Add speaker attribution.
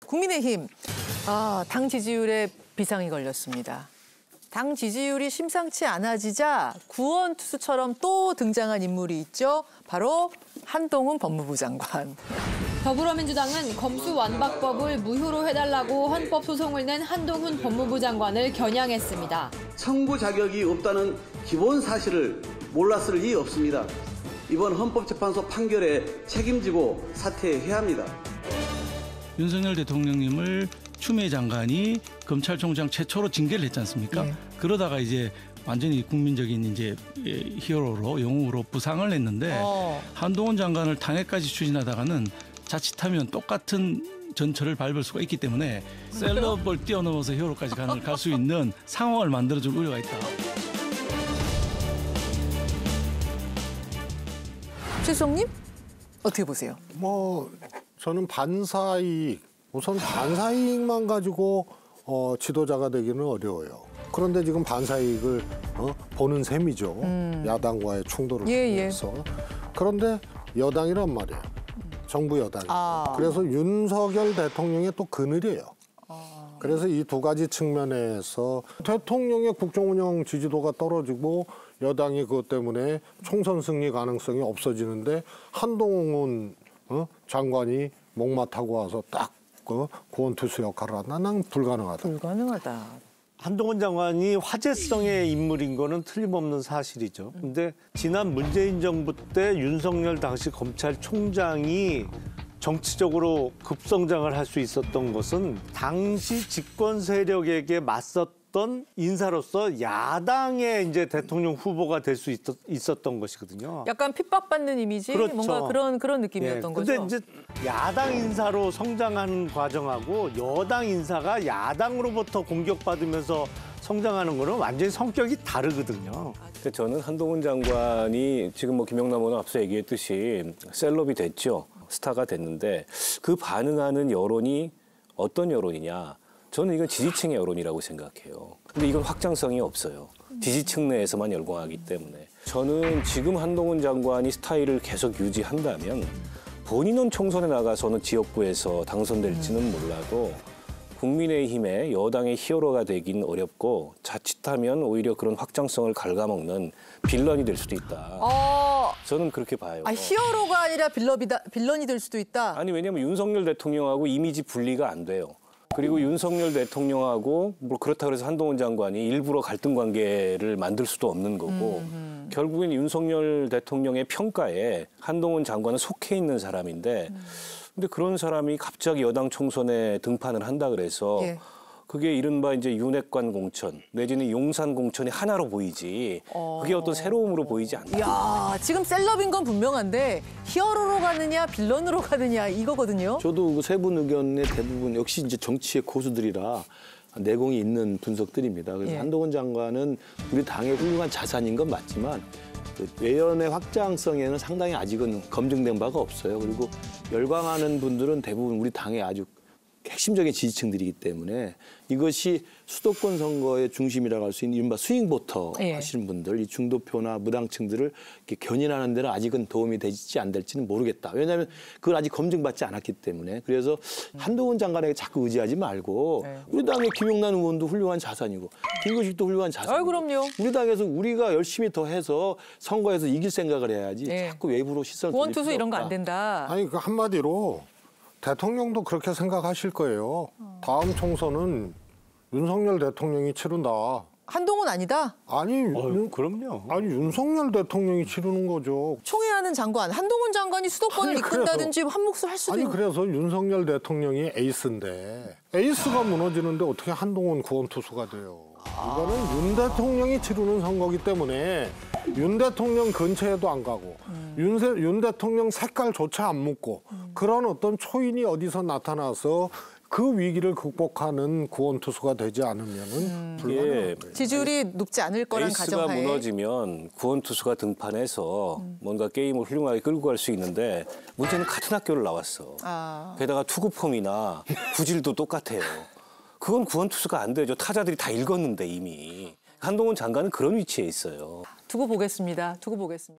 Speaker 1: 국민의힘 당 지지율에 비상이 걸렸습니다. 당 지지율이 심상치 않아지자 구원투수처럼 또 등장한 인물이 있죠. 바로 한동훈 법무부 장관.
Speaker 2: 더불어민주당은 검수완박법을 무효로 해달라고 헌법소송을 낸 한동훈 법무부 장관을 겨냥했습니다.
Speaker 3: 청구 자격이 없다는 기본 사실을 몰랐을 리 없습니다. 이번 헌법재판소 판결에 책임지고 사퇴해야 합니다.
Speaker 4: 윤석열 대통령님을 추미애 장관이 검찰총장 최초로 징계를 했지 않습니까?
Speaker 1: 네.
Speaker 4: 그러다가 이제 완전히 국민적인 이제 히어로로 영웅으로 부상을 했는데 한동훈 장관을 당해까지 추진하다가는 자칫하면 똑같은 전철을 밟을 수가 있기 때문에 셀럽을 뛰어넘어서 히어로까지 갈 수 있는 상황을 만들어줄 우려가 있다.
Speaker 1: 최수영님 어떻게 보세요?
Speaker 5: 저는 우선 반사이익만 가지고 지도자가 되기는 어려워요. 그런데 지금 반사이익을 보는 셈이죠. 야당과의 충돌을 통해서. 그런데 여당이란 말이에요. 정부 여당이. 그래서 윤석열 대통령의 또 그늘이에요. 그래서 이 두 가지 측면에서 대통령의 국정운영 지지도가 떨어지고 여당이 그것 때문에 총선 승리 가능성이 없어지는데 한동훈 장관이 목마 타고 와서 딱 구원투수 역할을 한다. 난 불가능하다.
Speaker 1: 불가능하다.
Speaker 6: 한동훈 장관이 화제성의 인물인 거는 틀림없는 사실이죠. 근데 지난 문재인 정부 때 윤석열 당시 검찰총장이 정치적으로 급성장을 할 수 있었던 것은 당시 집권 세력에게 맞섰던 인사로서 야당의 이제 대통령 후보가 될 수 있었던 것이거든요.
Speaker 1: 약간 핍박받는 이미지,
Speaker 6: 그렇죠.
Speaker 1: 뭔가 그런 느낌이었던 거죠.
Speaker 6: 근데 이제 야당 인사로 성장하는 과정하고 여당 인사가 야당으로부터 공격받으면서 성장하는 거는 완전히 성격이 다르거든요.
Speaker 7: 근데 저는 한동훈 장관이 지금 김영남 의원 앞서 얘기했듯이 셀럽이 됐죠. 스타가 됐는데 그 반응하는 여론이 어떤 여론이냐. 저는 이건 지지층의 여론이라고 생각해요. 근데 이건 확장성이 없어요. 지지층 내에서만 열광하기 때문에. 저는 지금 한동훈 장관이 스타일을 계속 유지한다면 본인은 총선에 나가서는 지역구에서 당선될지는 몰라도 국민의힘의 여당의 히어로가 되긴 어렵고 자칫하면 오히려 그런 확장성을 갉아먹는 빌런이 될 수도 있다. 저는 그렇게 봐요.
Speaker 1: 히어로가 아니라 빌런이 될 수도 있다?
Speaker 7: 아니 왜냐하면 윤석열 대통령하고 이미지 분리가 안 돼요. 그리고 윤석열 대통령하고 그렇다고 해서 한동훈 장관이 일부러 갈등 관계를 만들 수도 없는 거고 결국엔 윤석열 대통령의 평가에 한동훈 장관은 속해 있는 사람인데 근데 그런 사람이 갑자기 여당 총선에 등판을 한다 그래서 그게 이른바 이제 윤핵관 공천 내지는 용산 공천이 하나로 보이지 그게 어떤 새로움으로 보이지 않다.
Speaker 1: 이야, 지금 셀럽인 건 분명한데 히어로로 가느냐 빌런으로 가느냐 이거거든요.
Speaker 8: 저도 세 분 의견의 대부분 역시 이제 정치의 고수들이라 내공이 있는 분석들입니다. 그래서 한동훈 장관은 우리 당의 훌륭한 자산인 건 맞지만 그 외연의 확장성에는 상당히 아직은 검증된 바가 없어요. 그리고 열광하는 분들은 대부분 우리 당의 아주 핵심적인 지지층들이기 때문에 이것이 수도권 선거의 중심이라고 할 수 있는 이른바 스윙보터 하시는 분들, 이 중도표나 무당층들을 이렇게 견인하는 데는 아직은 도움이 될지 안 될지는 모르겠다. 왜냐하면 그걸 아직 검증받지 않았기 때문에. 그래서 한동훈 장관에게 자꾸 의지하지 말고 우리 당의 김용남 의원도 훌륭한 자산이고 김구식도 훌륭한 자산이고
Speaker 1: 그럼요.
Speaker 8: 우리 당에서 우리가 열심히 더 해서 선거에서 이길 생각을 해야지 자꾸 외부로 시선을 돌릴
Speaker 1: 구원투수 이런 거 안 된다.
Speaker 5: 아니 그 한마디로 대통령도 그렇게 생각하실 거예요. 다음 총선은 윤석열 대통령이 치른다.
Speaker 1: 한동훈 아니다?
Speaker 5: 아니,
Speaker 6: 그럼요.
Speaker 5: 아니 윤석열 대통령이 치르는 거죠.
Speaker 1: 총회하는 장관, 한동훈 장관이 수도권을 이끈다든지 한 몫을 할 수도 있는.
Speaker 5: 그래서 윤석열 대통령이 에이스인데 에이스가 무너지는데 어떻게 한동훈 구원투수가 돼요. 이거는 윤 대통령이 치르는 선거기 때문에 윤 대통령 근처에도 안 가고 윤 대통령 색깔조차 안 묻고 그런 어떤 초인이 어디서 나타나서 그 위기를 극복하는 구원투수가 되지 않으면은 불가능해요.
Speaker 1: 지지율이 높지 않을 거란
Speaker 7: 에이스가
Speaker 1: 가정하에.
Speaker 7: 무너지면 구원투수가 등판해서 뭔가 게임을 훌륭하게 끌고 갈 수 있는데 문제는 같은 학교를 나왔어. 게다가 투구폼이나 구질도 똑같아요. 그건 구원투수가 안 되죠. 타자들이 다 읽었는데 이미. 한동훈 장관은 그런 위치에 있어요.
Speaker 1: 두고 보겠습니다.